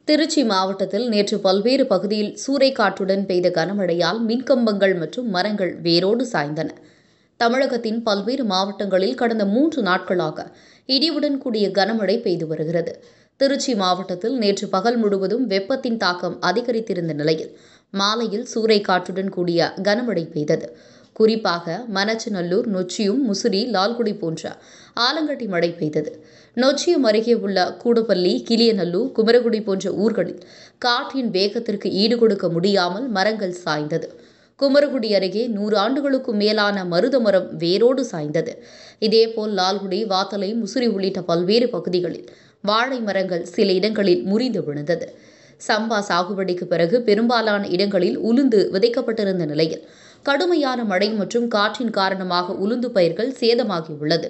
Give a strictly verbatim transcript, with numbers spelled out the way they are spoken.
திருச்சி மாவட்டத்தில் நேற்று பல்வேறு பகுதியில் சூறைக்காற்றுடன் பெய்த கனமழையால் மின்கம்பங்கள் மற்றும் மரங்கள் வேரோடு சாய்ந்தன. தமிழகத்தின் பல்வேறு மாவட்டங்களில் கடந்த மூன்று நாட்களாக இடியுடன் கூடிய கனமழை பெய்து வருகிறது. திருச்சி மாவட்டத்தில் நேற்று பகல் முழுவதும் வெப்பத்தின் தாக்கம் அதிகரித்திருந்த நிலையில் மாலையில் சூறைக்காற்றுடன் கூடிய கனமழை பெய்தது. குறிப்பாக மணச்சநல்லூர், நொச்சியும், முசிறி, லால்குடி போன்ற ஆலங்கட்டி மழை பெய்தது. நொச்சியம் அருகே உள்ள கூடப்பள்ளி, கிளியநல்லூர், குமரகுடி போன்ற ஊர்களில் காற்றின் வேகத்திற்கு ஈடுகொடுக்க முடியாமல் மரங்கள் சாய்ந்தது. குமரகுடி அருகே நூறு ஆண்டுகளுக்கும் மேலான மருத மரம் வேரோடு சாய்ந்தது. இதேபோல் லால்குடி, வாத்தலை, முசிறி உள்ளிட்ட பல்வேறு பகுதிகளில் வாழை மரங்கள் சில இடங்களில் முறிந்து விழுந்தது. சம்பா சாகுபடிக்கு பிறகு பெரும்பாலான இடங்களில் உளுந்து விதைக்கப்பட்டிருந்த நிலையில் கடுமையான மழை மற்றும் காற்றின் காரணமாக உளுந்து பயிர்கள் சேதமாகியுள்ளது.